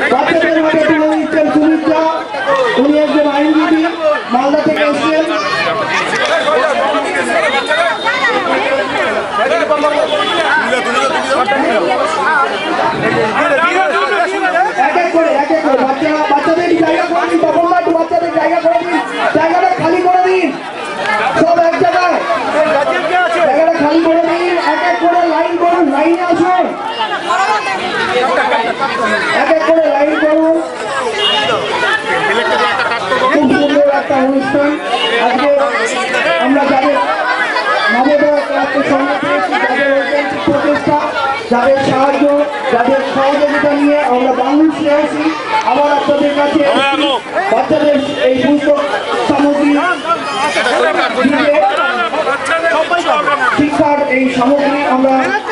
বাচ্চাদের হাতে তুলে দিচ্ছেন সুমিত্রা, উনি একজন আইনজীবী, মালদা থেকে এসেছেন। এক এক করে বাচ্চাদের জায়গা করে দিন, তখন বাচ্চাদের জায়গা করে দিন, জায়গাটা খালি করে দিন, সব এক জায়গায় জায়গাটা খালি করে দিন। এক এক করে লাইন করুন, লাইনে আসুন, এক এক করে লাইন করুন। খুব সুন্দর একটা অনুষ্ঠান আজকে আমরা যাদের নবোদয় ক্লাবকে সঙ্গে পেয়েছি, যাদের ঐতিহাসিক প্রচেষ্টা, যাদের সাহায্য, যাদের সহযোগিতা নিয়ে আমরা বাংলাদেশে আসি। আবার আপনাদের কাছে বাচ্চাদের এই পুস্তক সামগ্রী, শিক্ষার এই সামগ্রী আমরা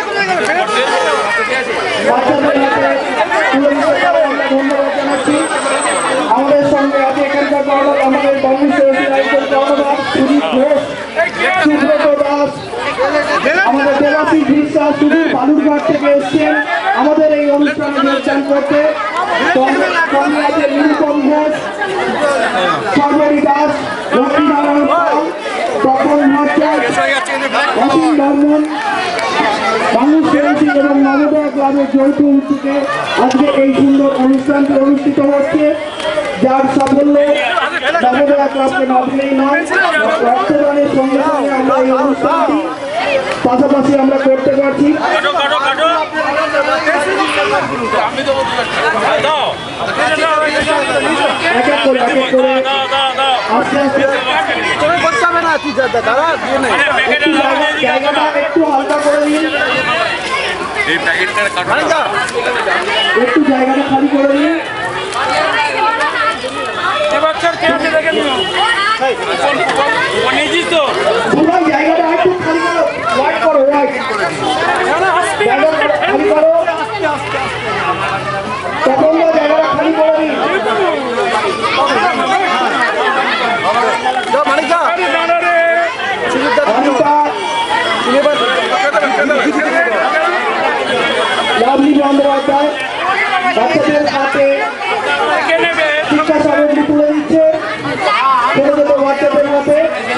বাচ্চাদের হাতে তুলে দিতে পারে, আমরা ধন্যবাদ জানাচ্ছি। আমাদের সঙ্গে আছে এখানকার আমাদের বাংলাদেশের কর্ণধার সুদীপ ঘোষ, সুব্রত দাস, আমাদের দেবাশিস বিশ্বাস সুদীপ বালুরঘাট থেকে এসছেন আমাদের এই অনুষ্ঠানে যোগদান করতে। আছে নিরুপম ঘোষ, সর্বরী দাস, লক্ষ্মীনারায়ণ পাল, তপন ভট্টাচার্য, অসীম বর্মন, বাংলাদেশ এবং নবোদয় ক্লাবের যৌথ উদ্যোগে আজকে এই সুন্দর অনুষ্ঠানটি অনুষ্ঠিত হচ্ছে, যার সাফল্য নবোদয় ক্লাবকে না দিলেই নয়। রক্তদানের সঙ্গে সঙ্গে আমরা এই অনুষ্ঠানটি পাশাপাশি আমরা করতে পারছি। এক এক করে আস্তে আস্তে জায়গাটা একটু হালকা করে দিন, একটু জায়গাটা খালি করে দিন। জায়গাটা একটু খালি করো, ওয়াইড করো, ওয়াইড জায়গাটা খালি করো, তখন জায়গাটা খালি করে দিন। লাভলি বন্দ্যোপাধ্যায় বাচ্চাদের হাতে শিক্ষা সামগ্রী তুলে দিচ্ছে, ছোট ছোট বাচ্চাদের হাতে।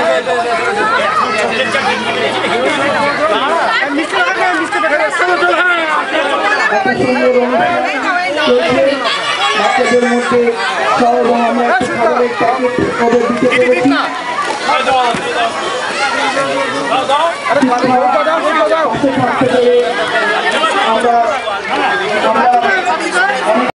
একটা সুন্দর অনুষ্ঠান চলছে বাচ্চাদের মধ্যে সহ, এবং আমরা একটু খাবারের প্যাকেট ওদের দিতে পেরেছি। আমরা